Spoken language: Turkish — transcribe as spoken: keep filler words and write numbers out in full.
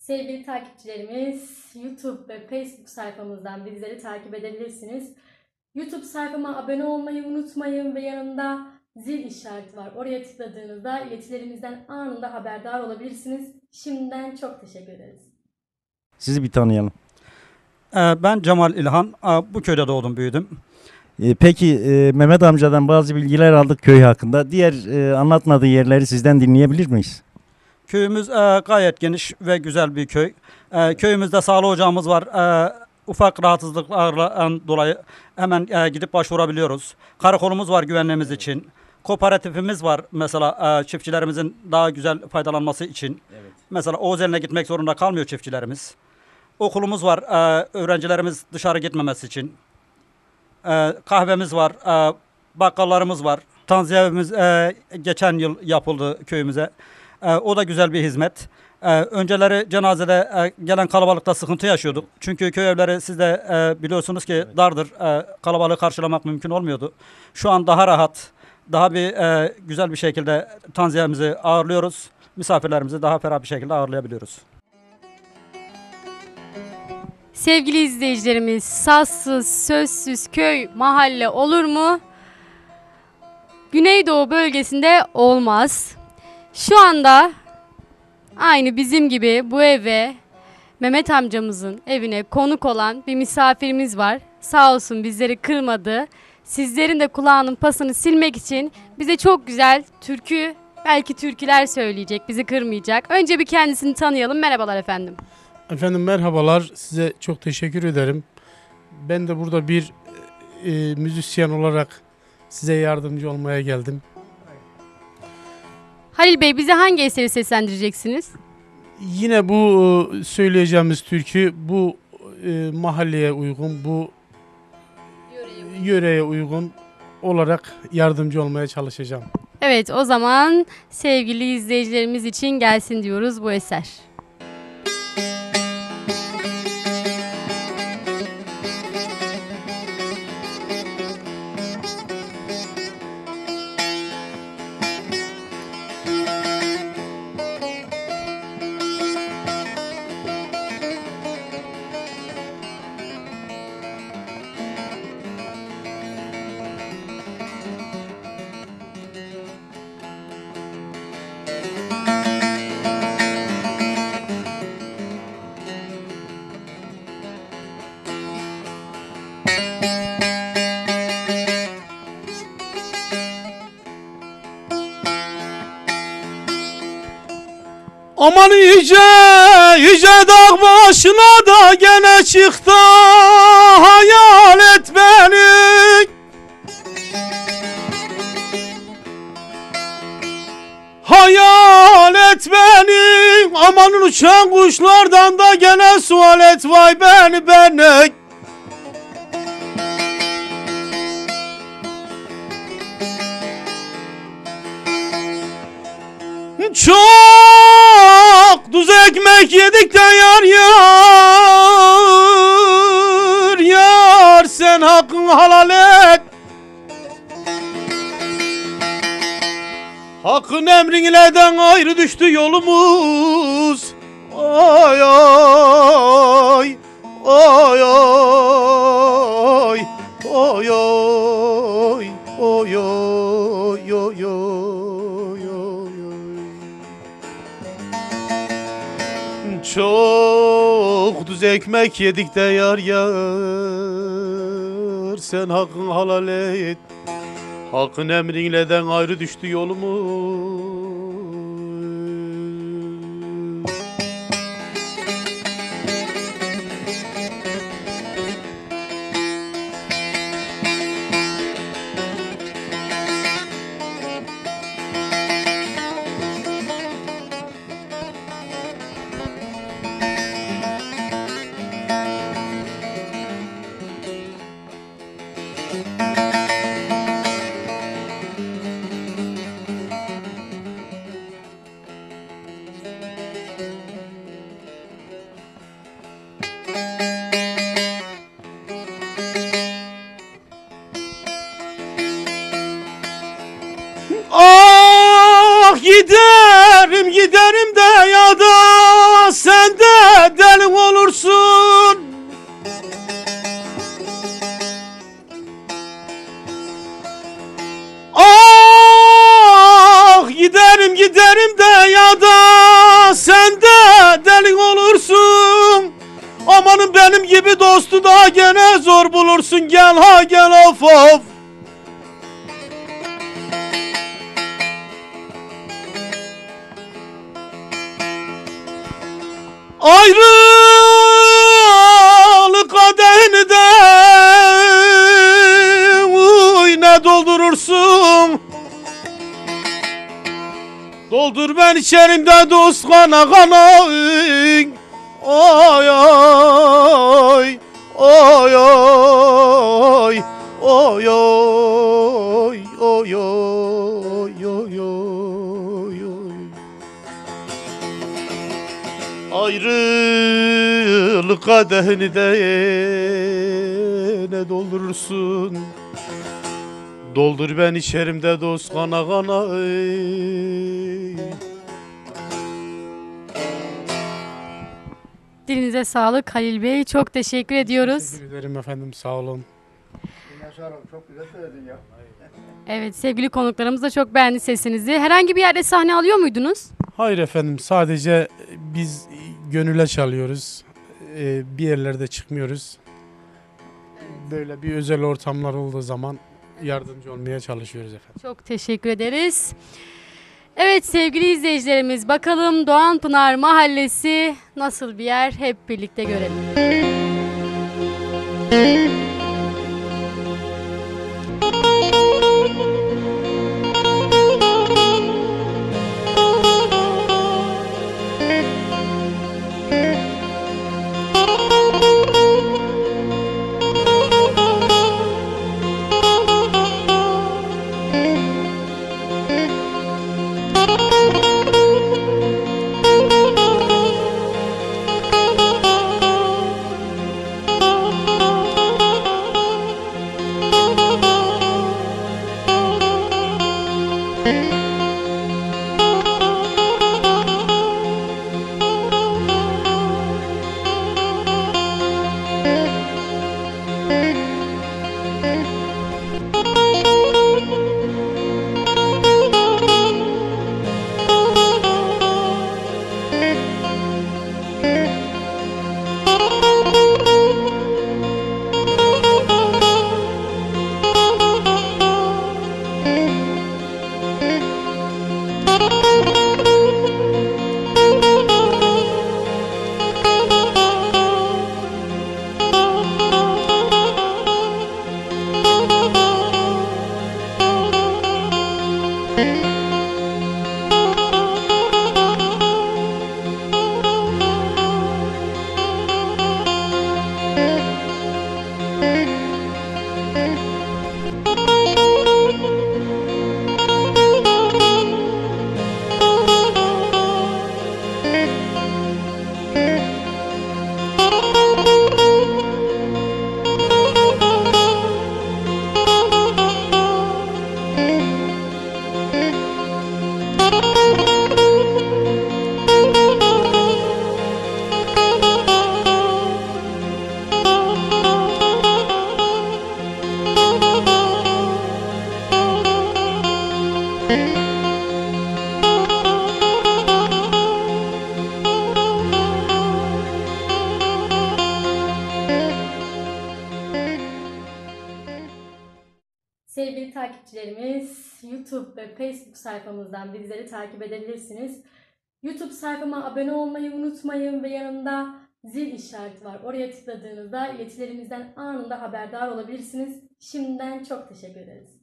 Sevgili takipçilerimiz, YouTube ve Facebook sayfamızdan bizleri takip edebilirsiniz. YouTube sayfama abone olmayı unutmayın ve yanında zil işareti var. Oraya tıkladığınızda iletilerimizden anında haberdar olabilirsiniz. Şimdiden çok teşekkür ederiz. Sizi bir tanıyalım. Ben Cemal İlhan. Bu köyde doğdum, büyüdüm. Peki Mehmet amcadan bazı bilgiler aldık köy hakkında. Diğer anlatmadığı yerleri sizden dinleyebilir miyiz? Köyümüz gayet geniş ve güzel bir köy. Köyümüzde sağlık ocağımız var. Ufak rahatsızlıklardan dolayı hemen gidip başvurabiliyoruz. Karakolumuz var güvenliğimiz için. Kooperatifimiz var mesela çiftçilerimizin daha güzel faydalanması için. Evet. Mesela Oğuzeline gitmek zorunda kalmıyor çiftçilerimiz. Okulumuz var öğrencilerimiz dışarı gitmemesi için. Kahvemiz var, bakkallarımız var. Tanziyemiz geçen yıl yapıldı köyümüze. O da güzel bir hizmet. Önceleri cenazede gelen kalabalıkta sıkıntı yaşıyorduk. Çünkü köy evleri siz de biliyorsunuz ki dardır. Kalabalığı karşılamak mümkün olmuyordu. Şu an daha rahat, daha bir güzel bir şekilde tanziyemizi ağırlıyoruz. Misafirlerimizi daha ferah bir şekilde ağırlayabiliyoruz. Sevgili izleyicilerimiz, sazsız, sözsüz köy, mahalle olur mu? Güneydoğu bölgesinde olmaz. Şu anda aynı bizim gibi bu eve, Mehmet amcamızın evine konuk olan bir misafirimiz var. Sağ olsun bizleri kırmadı. Sizlerin de kulağının pasını silmek için bize çok güzel türkü, belki türküler söyleyecek, bizi kırmayacak. Önce bir kendisini tanıyalım. Merhabalar efendim. Efendim merhabalar, size çok teşekkür ederim. Ben de burada bir e, müzisyen olarak size yardımcı olmaya geldim. Halil Bey, bize hangi eseri seslendireceksiniz? Yine bu e, söyleyeceğimiz türkü bu e, mahalleye uygun, bu yöreye, yöreye uygun olarak yardımcı olmaya çalışacağım. Evet, o zaman sevgili izleyicilerimiz için gelsin diyoruz bu eser. Aman yüce, yüce dağ başına da gene çıktı, hayal et beni. Hayal et beni, amanın uçan kuşlardan da gene sual et, vay beni beni. Çok tuz ekmek yedik de yar yar, yar sen hakkını halal et. Hakkın emrinleden ayrı düştü yolumuz. Ay ay, ay ay, ay ay, ay ay, ay ay. Çok düz ekmek yedik de yar yar, sen hakkını halal et. Hakkın emrinleden ayrı düştü yolumuz. Ah giderim giderim de ya da sen de dostu da gene zor bulursun, gel ha gel of of. Ayrılık kadehini de uy ne doldurursun. Doldur ben içerimde dost kana kana. Oy oy oy oy oy oy oy oy oy oy oy. Ayrılık kadehini de ne doldurursun. Doldur ben içerimde dost kana kana. Dilinize sağlık Halil Bey. Çok teşekkür ediyoruz. Teşekkür ederim efendim, sağ olun. Çok güzel söyledin ya. Evet, sevgili konuklarımız da çok beğendi sesinizi. Herhangi bir yerde sahne alıyor muydunuz? Hayır efendim, sadece biz gönüle çalıyoruz. Ee, bir yerlerde çıkmıyoruz. Böyle bir özel ortamlar olduğu zaman yardımcı olmaya çalışıyoruz efendim. Çok teşekkür ederiz. Evet sevgili izleyicilerimiz, bakalım Doğanpınar Mahallesi nasıl bir yer, hep birlikte görelim. Sevgili takipçilerimiz, YouTube ve Facebook sayfamızdan bizleri takip edebilirsiniz. YouTube sayfama abone olmayı unutmayın ve yanında zil işareti var. Oraya tıkladığınızda iletilerimizden anında haberdar olabilirsiniz. Şimdiden çok teşekkür ederiz.